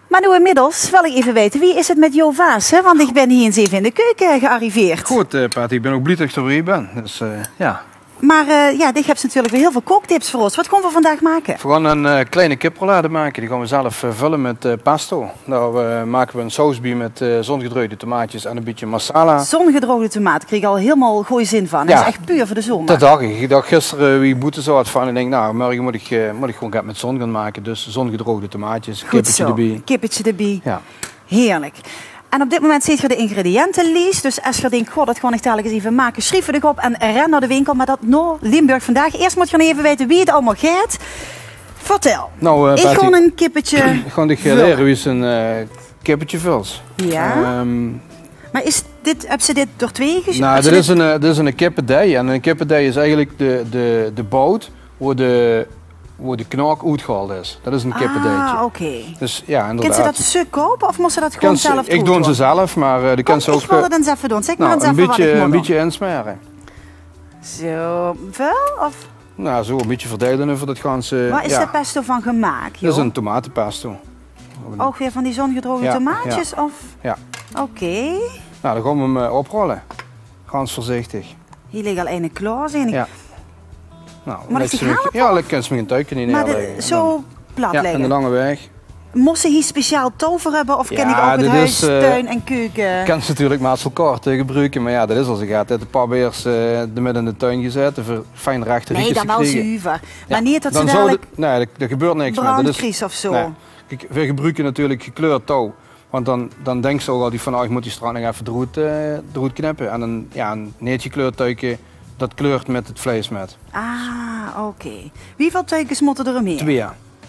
Maar nu inmiddels wil ik even weten, wie is het met Jo Vaas? Hè? Want ik ben hier eens even in de keuken gearriveerd. Goed, Pat, ik ben ook blij dat je er weer bent. Dus, ja. Maar ja, dit hebt natuurlijk weer heel veel kooktips voor ons. Wat gaan we vandaag maken? We gaan een kleine kiprollade maken. Die gaan we zelf vullen met pesto. Daar maken we een saus bij met zongedroogde tomaatjes en een beetje masala. Zongedroogde tomaat, ik kreeg al helemaal goede zin van. Dat is echt puur voor de zomer. Dat dacht ik. Ik dacht gisteren wie boete zo had van. En ik denk, nou, morgen moet ik gewoon met zon gaan maken. Dus zongedroogde tomaatjes, kippetje erbij. Kippetje erbij. Ja. Heerlijk. En op dit moment ziet je de ingrediëntenlijst. Dus als je denkt, goh, dat gewoon ik dadelijk eens even maken, schrijf je erop en ren naar de winkel. Maar dat naar Limburg vandaag. Eerst moet je even weten wie het allemaal gaat. Vertel. Nou, ik ga een kippetje. Ik ga je leren wie is een kippetje vult. Ja. Maar heb ze dit door twee gezien? Nou, dit is een kippendij. En een kippendij is eigenlijk de bout waar de knaak uitgehaald is. Dat is een kippendijtje. Ah, oké. Dus ja, inderdaad. Kan ze dat stuk kopen of moest ze dat gewoon zelf doen? Ik doe ze zelf, maar die kan ze ook... Ik wil het eens even doen. Zeg maar eens even wat ik moet een beetje insmeren. Zo, wel? Of? Nou, zo een beetje verdelen over dat ganse... Waar is de pesto van gemaakt, joh? Dat is een tomatenpesto. Ook weer van die zongedroogde tomaatjes? Ja. Of? Ja. Oké. Nou, dan gaan we hem oprollen. Ganz voorzichtig. Hier ligt al een klaar, zie ik. Ja. Nou, maar ik ja, dan kan ze me een tuikje niet neerleggen. Zo plat leggen? Ja, en de lange weg. Moest ze hier speciaal touw voor hebben of ken ik ook het huis, tuin en keuken? Ik kan ze natuurlijk maar als elkaar te gebruiken, maar ja, dat is als ik gaat. Het pabeers de midden in de tuin gezet, even fijn rechte rietjes te krijgen. Nee, dan wel zuiver. Maar niet dat ze dan dadelijk nee, er gebeurt niks meer. Dat is of zo. Nee. Kijk, we gebruiken natuurlijk gekleurd touw. Want dan denkt ze ook al van, ik moet die strand nog even eruit knippen. En een neet gekleurd tuikje, dat kleurt met het vlees met. Ah, oké. Wieveel tuikjes moeten er meer? 2.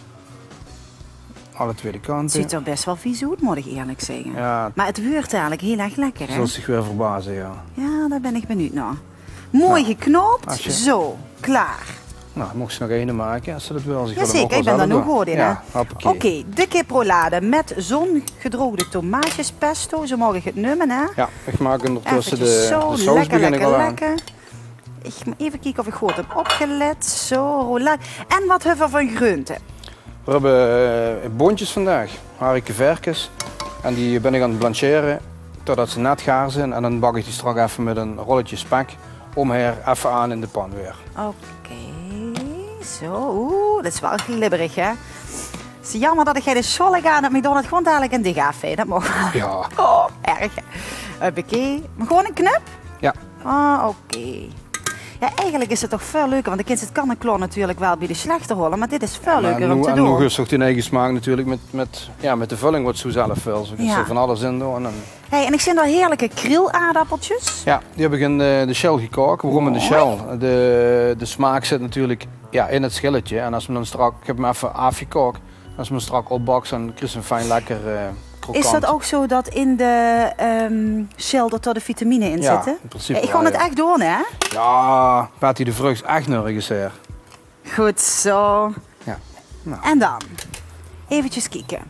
Alle twee de kanten. Het ziet er best wel vies uit, moet ik eerlijk zeggen. Ja. Maar het wordt eigenlijk heel erg lekker, hè? Zal zich weer verbazen, ja. Ja, daar ben ik benieuwd naar. Mooi geknoopt. Zo, klaar. Nou, mocht ze nog één maken als ze dat wil. Jazeker, ik ben daar nog goed in, hè? Ja, Oké, de kiprollade met zongedroogde tomaatjes, pesto. Zo mag ik het noemen, hè? Ja, ik maak ondertussen de saus lekker. Ik ga even kijken of ik goed heb opgelet. Zo, roulade. En wat hebben we van groenten? We hebben boontjes vandaag, harikkeverkjes. En die ben ik aan het blancheren totdat ze net gaar zijn. En dan bak ik die straks even met een rolletje spek omher even aan in de pan weer. Oké, zo. Oeh, dat is wel glibberig, hè? Het is jammer dat jij de scholle aan hebt, maar dan het gewoon dadelijk een digafé. Dat mag wel. Ja. Oh, erg. Oké. Maar gewoon een knip? Ja. Ah, oké. Ja, eigenlijk is het toch veel leuker, want de kind kan een klon natuurlijk wel bij de slechte rollen, maar dit is veel leuker om te doen. En nog eens ook die eigen smaak natuurlijk met de vulling wat zo zelf wil. Zo ja. Van alles in doen. Hey, en ik zie daar heerlijke krielaardappeltjes. Ja, die heb ik in de shell gekookt. Waarom in de shell? De smaak zit natuurlijk in het schilletje. En als we dan strak, ik heb hem even afgekookt. Als we hem strak opbaksen, dan krijg je een fijn lekker krokant. Is dat ook zo dat in de shell dat er de vitamine in zitten? In principe ik ga het echt doen, hè? Ja, Patty, de vrucht is echt nurrig hier. Goed zo. Ja. Nou. En dan eventjes kijken.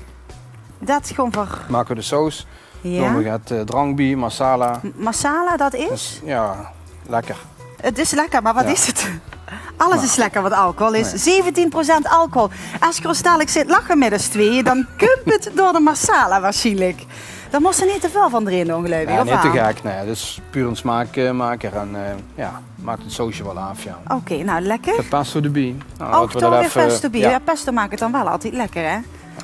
Dat gewoon voor... Maken we de saus. Ja. Dan we het drankbie, masala. Masala, dat is? Dus, ja, lekker. Het is lekker, maar wat is het? Alles is lekker wat alcohol is. 17% alcohol. Als je er dadelijk zit lachen met z'n tweeën, dan kumpt het door de masala waarschijnlijk. Dan moest er niet te veel van erin doen, geloof ik. Ja, niet te gek. Nee, dat is puur een smaakmaker en maakt het sausje wel af. Ja. Oké, nou lekker. Het pesto erbij. Nou, ook toch weer pesto erbij. Ja, pesto maakt het dan wel altijd lekker, hè?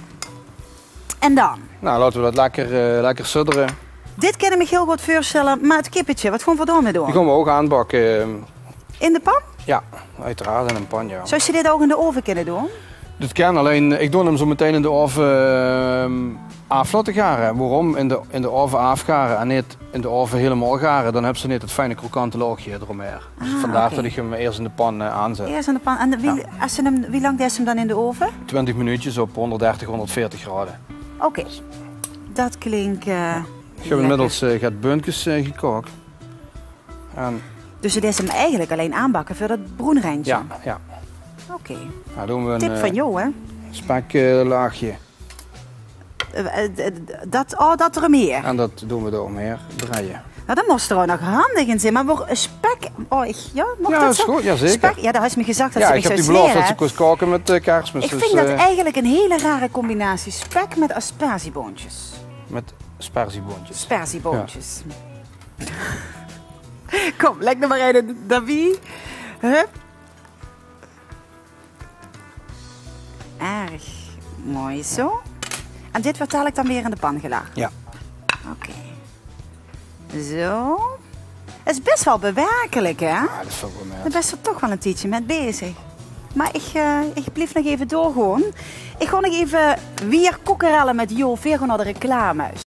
En dan? Nou, laten we dat lekker sudderen. Dit kan ik me heel goed voorstellen, maar het kippetje, wat gaan we door mee doen? Die gaan we ook aanbakken. In de pan? Ja, uiteraard in een pan, ja. Zou je dit ook in de oven kunnen doen? Dat kan, alleen ik doe hem zo meteen in de oven af laten garen. Waarom? In de oven afgaren en niet in de oven helemaal garen. Dan heb ze niet het fijne krokante laagje eromheen. Dus vandaar dat ik hem eerst in de pan aanzet. Eerst in de pan. En wie lang is hem dan in de oven? 20 minuutjes op 130, 140 graden. Oké, dat klinkt ik heb inmiddels beuntjes gekookt. Dus het is hem eigenlijk alleen aanbakken voor dat broenrijntje? Ja, ja. Oké. Nou, doen we tip van jou, hè? Speklaagje. Dat er meer. En dat doen we eromheen draaien. Nou, dat moest er ook nog handig in zijn. Maar voor spek... Oh, ja, mocht Ja, dat is zo? goed, ja, zeker. Spek, ja, dat had je me gezegd dat Ja, ze ik me heb zou die beloofd dat smeren. ze kost koken met kerstmis. Ik dus, vind dat eigenlijk een hele rare combinatie. Spek met aspergeboontjes. met aspergeboontjes. Aspergeboontjes. Kom, leg er maar een Davie. Hup. Erg mooi zo. En dit vertel ik dan weer in de pan gelaagd. Ja. Oké. Zo. Het is best wel bewerkelijk, hè? Ja, dat is wel wel Daar ben je er toch wel een tijdje mee bezig. Maar ik blijf nog even door gewoon. Ik ga nog even weer kokerellen met Jo Vero naar de reclame.